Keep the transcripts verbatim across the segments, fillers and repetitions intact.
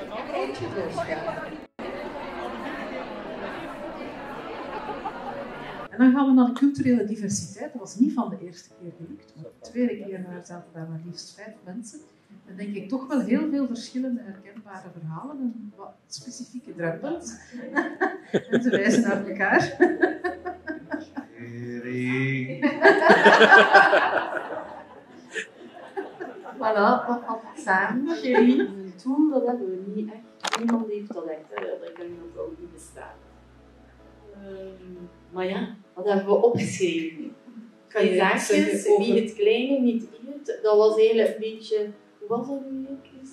Eentje dus, ja. En dan gaan we naar de culturele diversiteit. Dat was niet van de eerste keer gelukt, maar de tweede keer zaten daar maar liefst vijf mensen. Dan denk ik toch wel heel veel verschillende herkenbare verhalen en wat specifieke drempels. En ze wijzen naar elkaar. Voilà, dat valt samen. Chérie. Toen, dat hebben we niet echt. Niemand heeft dat echt. Hè. Dat kan dat ook niet bestaan. Um, maar ja, wat hebben we opgeschreven? Kan je zaakjes, over... wie het kleine, niet wie het. Dat was eigenlijk een beetje... Hoe was dat nu eens?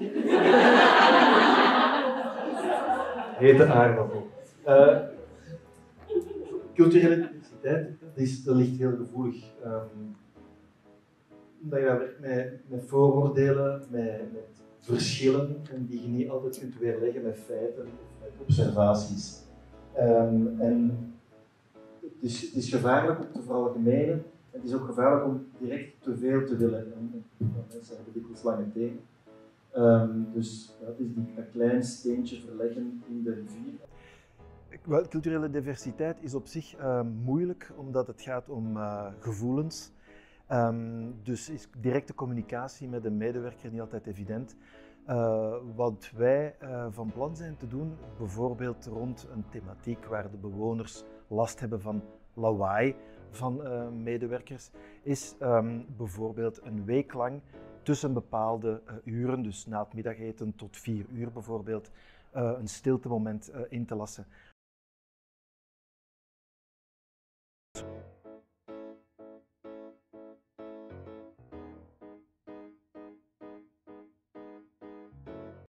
Hete aardappel. Uh, culturele diversiteit, dat, is, dat ligt heel gevoelig. Um, omdat je werkt met, met vooroordelen, met, met verschillen, en die je niet altijd kunt weerleggen met feiten of met observaties. Um, en het is, het is gevaarlijk om te veralgemenen. Het is ook gevaarlijk om direct te veel te willen. En, en mensen hebben dikwijls lange tenen. Um, dus dat is die, een klein steentje verleggen in de rivier. Wel, culturele diversiteit is op zich uh, moeilijk, omdat het gaat om uh, gevoelens. Um, dus is directe communicatie met een medewerker niet altijd evident. Uh, wat wij uh, van plan zijn te doen, bijvoorbeeld rond een thematiek waar de bewoners last hebben van lawaai van uh, medewerkers, is um, bijvoorbeeld een week lang tussen bepaalde uh, uren, dus na het middageten tot vier uur bijvoorbeeld, uh, een stiltemoment uh, in te lassen.